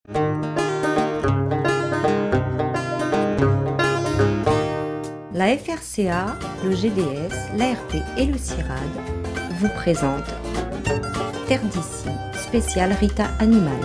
La FRCA, le GDS, l'ARP et le CIRAD vous présentent Terre d'ici, spécial Rita Animal.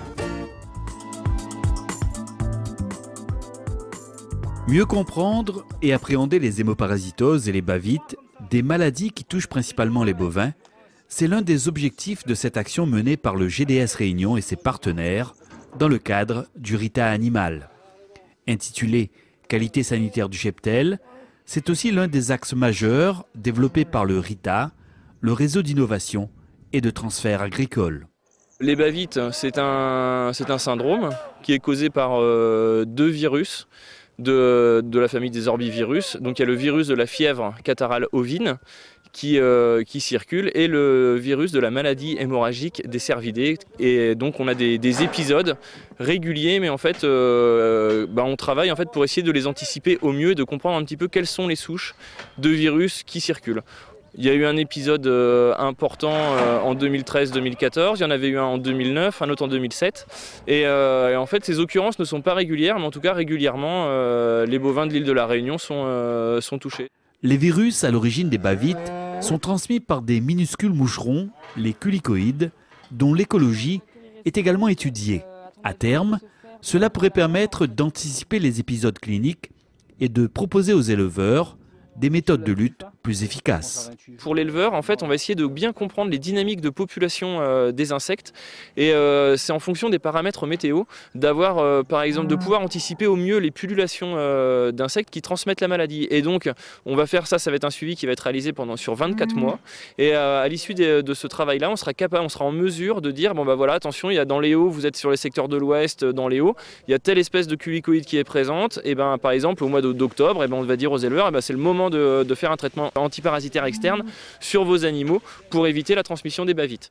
Mieux comprendre et appréhender les hémoparasitoses et les bavites, des maladies qui touchent principalement les bovins, c'est l'un des objectifs de cette action menée par le GDS Réunion et ses partenaires dans le cadre du Rita Animal. Intitulé « Qualité sanitaire du cheptel », c'est aussi l'un des axes majeurs développés par le Rita, le réseau d'innovation et de transfert agricole. Les bavites, c'est un syndrome qui est causé par deux virus de la famille des orbivirus. Donc il y a le virus de la fièvre catarrhale ovine qui circule et le virus de la maladie hémorragique des cervidés. Et donc on a des épisodes réguliers, mais en fait on travaille en fait pour essayer de les anticiper au mieux et de comprendre un petit peu quelles sont les souches de virus qui circulent. Il y a eu un épisode important en 2013-2014, il y en avait eu un en 2009, un autre en 2007. Et en fait, ces occurrences ne sont pas régulières, mais en tout cas régulièrement, les bovins de l'île de la Réunion sont touchés. Les virus à l'origine des bavites sont transmis par des minuscules moucherons, les culicoïdes, dont l'écologie est également étudiée. À terme, cela pourrait permettre d'anticiper les épisodes cliniques et de proposer aux éleveurs des méthodes de lutte plus efficaces. Pour l'éleveur, en fait, on va essayer de bien comprendre les dynamiques de population des insectes et c'est en fonction des paramètres météo d'avoir, par exemple, de pouvoir anticiper au mieux les pullulations d'insectes qui transmettent la maladie. Et donc, on va faire ça, ça va être un suivi qui va être réalisé sur 24 mois. Et à l'issue de ce travail-là, on sera en mesure de dire, bon bah voilà, attention, il y a dans les hauts, vous êtes sur les secteurs de l'ouest, dans les hauts, il y a telle espèce de culicoïde qui est présente. Et ben, par exemple, au mois d'octobre, on va dire aux éleveurs, c'est le moment de faire un traitement antiparasitaire externe sur vos animaux pour éviter la transmission des bavites.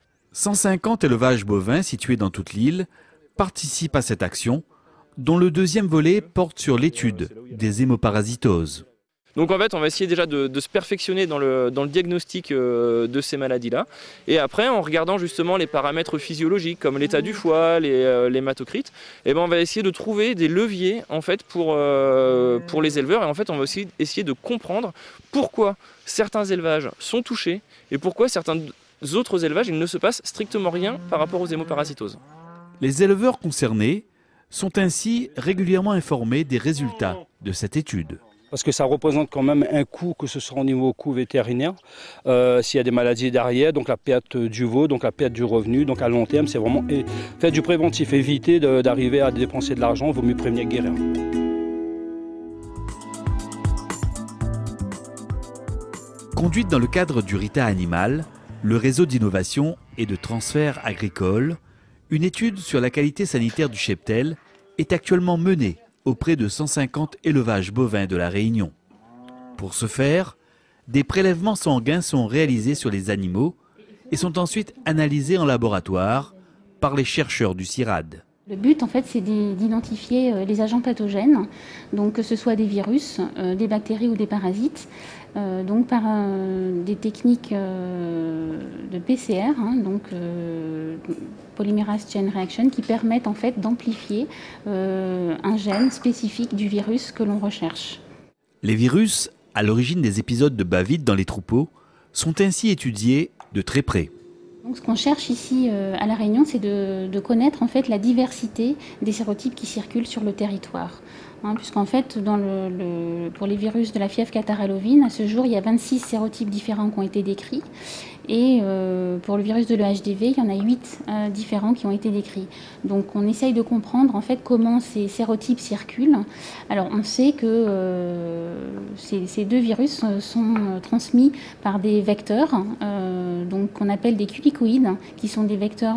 150 élevages bovins situés dans toute l'île participent à cette action, dont le deuxième volet porte sur l'étude des hémoparasitoses. Donc en fait, on va essayer déjà de se perfectionner dans le diagnostic de ces maladies-là. Et après, en regardant justement les paramètres physiologiques, comme l'état du foie, les hématocrites, on va essayer de trouver des leviers en fait, pour les éleveurs. Et en fait, on va aussi essayer de comprendre pourquoi certains élevages sont touchés et pourquoi certains autres élevages, il ne se passe strictement rien par rapport aux hémoparasitoses. Les éleveurs concernés sont ainsi régulièrement informés des résultats de cette étude. Parce que ça représente quand même un coût, que ce soit au niveau coût vétérinaire, s'il y a des maladies derrière, donc la perte du veau, donc la perte du revenu, donc à long terme, c'est vraiment faire du préventif, éviter d'arriver à dépenser de l'argent, il vaut mieux prévenir que guérir. Conduite dans le cadre du Rita Animal, le réseau d'innovation et de transfert agricole, une étude sur la qualité sanitaire du cheptel est actuellement menée auprès de 150 élevages bovins de la Réunion. Pour ce faire, des prélèvements sanguins sont réalisés sur les animaux et sont ensuite analysés en laboratoire par les chercheurs du CIRAD. Le but, en fait, c'est d'identifier les agents pathogènes, donc que ce soit des virus, des bactéries ou des parasites, donc par des techniques de PCR, Polymerase Chain Reaction, qui permettent en fait d'amplifier un gène spécifique du virus que l'on recherche. Les virus, à l'origine des épisodes de bavite dans les troupeaux, sont ainsi étudiés de très près. Donc, ce qu'on cherche ici à La Réunion, c'est de connaître en fait la diversité des sérotypes qui circulent sur le territoire. Puisqu'en fait, pour les virus de la fièvre catarrhale ovine, à ce jour, il y a 26 sérotypes différents qui ont été décrits. Et pour le virus de l'EHDV, il y en a 8 différents qui ont été décrits. Donc on essaye de comprendre en fait comment ces sérotypes circulent. Alors on sait que ces deux virus sont transmis par des vecteurs, donc qu'on appelle des culicoïdes, qui sont des vecteurs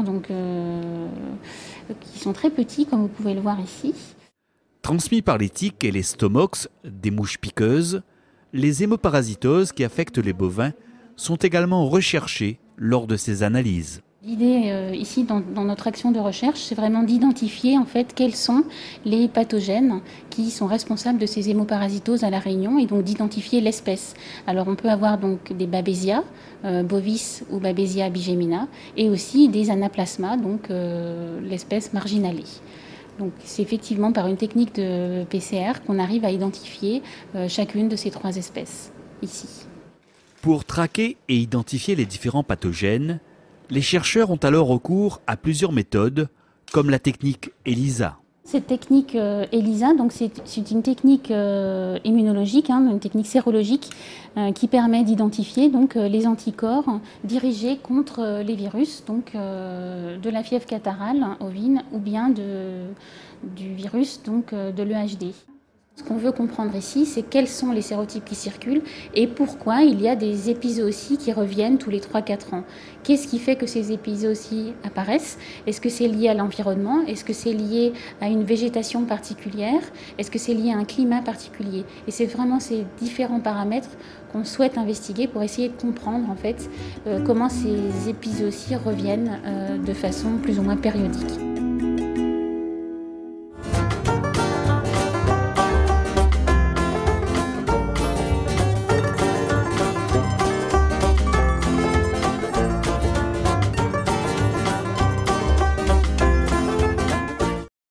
qui sont très petits, comme vous pouvez le voir ici. Transmis par les tiques et les stomox, des mouches piqueuses, les hémoparasitoses qui affectent les bovins sont également recherchées lors de ces analyses. L'idée ici dans notre action de recherche, c'est vraiment d'identifier en fait quels sont les pathogènes qui sont responsables de ces hémoparasitoses à La Réunion et donc d'identifier l'espèce. Alors on peut avoir donc des Babesia, bovis ou Babesia bigemina, et aussi des anaplasmas, donc l'espèce marginalée. Donc c'est effectivement par une technique de PCR qu'on arrive à identifier chacune de ces 3 espèces ici. Pour traquer et identifier les différents pathogènes, les chercheurs ont alors recours à plusieurs méthodes, comme la technique ELISA. Cette technique ELISA, donc c'est une technique immunologique, une technique sérologique qui permet d'identifier donc les anticorps dirigés contre les virus, donc de la fièvre catarrhale ovine ou bien du virus donc de l'EHD. Ce qu'on veut comprendre ici, c'est quels sont les sérotypes qui circulent et pourquoi il y a des épizooties qui reviennent tous les 3-4 ans. Qu'est-ce qui fait que ces épizooties apparaissent? Est-ce que c'est lié à l'environnement? Est-ce que c'est lié à une végétation particulière? Est-ce que c'est lié à un climat particulier? Et c'est vraiment ces différents paramètres qu'on souhaite investiguer pour essayer de comprendre en fait comment ces épizooties reviennent de façon plus ou moins périodique.